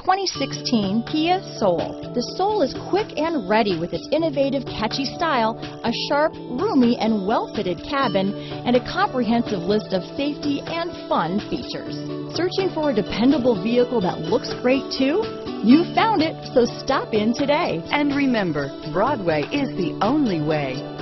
2016 Kia Soul. The Soul is quick and ready with its innovative, catchy style, a sharp, roomy, and well-fitted cabin, and a comprehensive list of safety and fun features. Searching for a dependable vehicle that looks great too? You found it, so stop in today. And remember, Broadway is the only way.